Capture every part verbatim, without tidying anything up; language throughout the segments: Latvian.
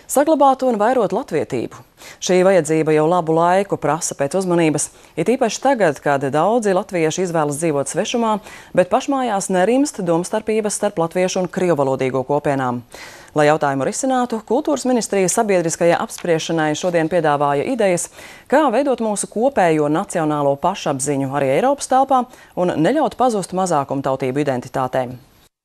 saglabāt un vairot latvietību. Šī vajadzība jau labu laiku prasa pēc uzmanības, it īpaši tagad, kad daudzi latvieši izvēlas dzīvot svešumā, bet pašmājās nerimst domstarpības starp latviešu un krievvalodīgo kopienām. Lai jautājumu risinātu, Kultūras ministrija sabiedriskajai apspriešanai šodien piedāvāja idejas, kā veidot mūsu kopējo nacionālo pašapziņu arī Eiropas telpā un neļaut pazust mazākumtautību identitātēm.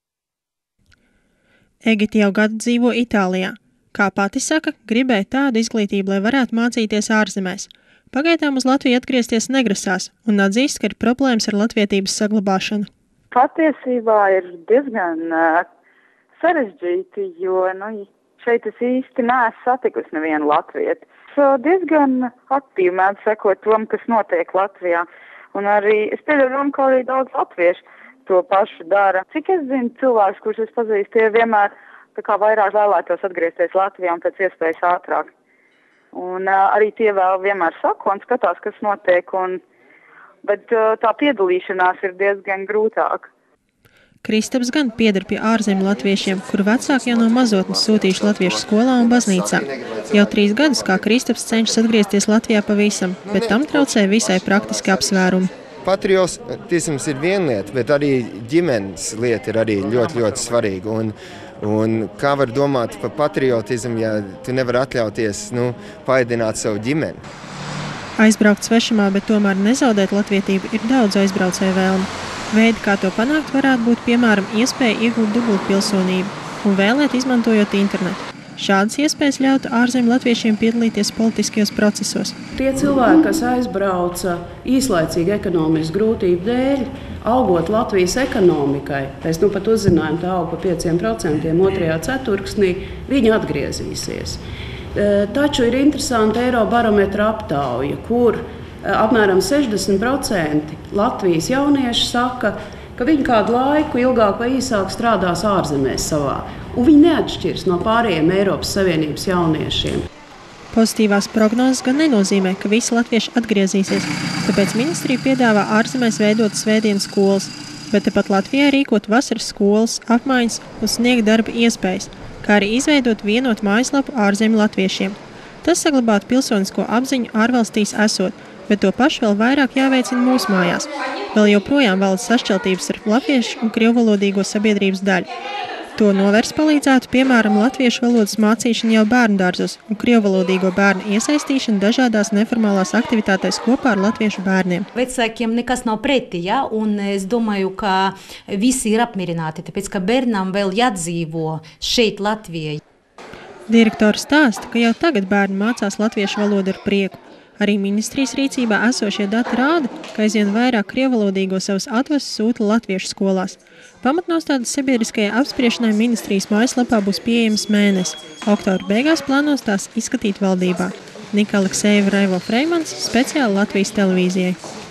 Egita jau gadu dzīvo Itālijā. Kā pati saka, gribēja tādu izglītību, lai varētu mācīties ārzemēs. Pagaidām uz Latviju atgriezties negrasās un atzīst, ka ir problēmas ar latvietības saglabāšanu. Patiesībā ir diezgan uh, sarežģīti, jo nu, šeit es īsti neesmu satikusi nevienu latvieti. Es diezgan aktīvi mēdzu sekot tom, kas notiek Latvijā. Un arī es pieļauju, ka arī daudz latviešu to pašu dara. Cik es zinu, cilvēks, kurus es pazīstu, tie vienmēr tā kā vairāk vēlētos atgriezties Latvijā un pēc iespējas ātrāk. Un uh, arī tie vēl vienmēr saka un skatās, kas notiek, un, bet uh, tā piedalīšanās ir diezgan grūtāk. Kristaps gan pieder pie ārzemju latviešiem, kuru vecāki jau no mazotnes sūtījuši latviešu skolā un baznīcā. Jau trīs gadus kā Kristaps cenšas atgriezties Latvijā pavisam, bet tam traucē visai praktiski apsvērumi. Patriotisms ir viena lieta, bet arī ģimenes lieta ir arī ļoti, ļoti svarīga. Un, un kā var domāt par patriotismu, ja tu nevar atļauties nu, paēdināt savu ģimeni? Aizbraukt svešumā, bet tomēr nezaudēt latvietību ir daudz aizbraucēju vēlmi. Veidi, kā to panākt, varētu būt, piemēram, iespēja iegūt dubultpilsonību un vēlēt izmantojot internetu. Šādas iespējas ļautu ārzemju latviešiem piedalīties politiskajos procesos. Tie cilvēki, kas aizbrauca īslaicīgi ekonomisku grūtību dēļ, augot Latvijas ekonomikai, mēs nu pat uzzinājām, tā aug pa pieciem procentiem otrajā ceturksnī, viņi atgriezīsies. Taču ir interesanti Eirobarometra aptauja, kur apmēram sešdesmit procenti Latvijas jaunieši saka, ka viņi kādu laiku ilgāk vai īsāk strādās ārzemēs savā, un viņi neatšķirs no pārējiem Eiropas Savienības jauniešiem. Pozitīvās prognozes gan nenozīmē, ka visi latvieši atgriezīsies, tāpēc ministrija piedāvā ārzemēs veidot svētdienas skolas, bet tepat Latvijā rīkot vasaras skolas, apmaiņas un sniegt darba iespējas, kā arī izveidot vienotu mājaslapu ārzemju latviešiem. Tas saglabātu pilsonisko apziņu ārvalstīs esot, bet to pašu vēl vairāk jāveicina mūsu mājās. Vēl joprojām valda sašķeltības starp latviešu un krievvalodīgo sabiedrības daļu. To novērst palīdzētu, piemēram, latviešu valodas mācīšana jau bērnu dārzos un krievvalodīgo bērnu iesaistīšana dažādās neformālās aktivitātēs kopā ar latviešu bērniem. Vecākiem nekas nav pretī, ja? Un es domāju, ka visi ir apmierināti, tāpēc, ka bērnam vēl jādzīvo šeit Latvijai. Direktors stāsta, ka jau tagad bērni mācās latviešu valodu ar prieku. Arī ministrijas rīcībā esošie dati rāda, ka aizvien vairāk krievvalodīgo savus atvases sūta latviešu skolās. Pamatnostādes sabiedriskajai apspriešanai ministrijas mājaslapā būs pieejamas mēnesi. Oktobra beigās plānos tās izskatīt valdībā. Nika Aleksejeva, Raivo Freimans, speciāli Latvijas televīzijai.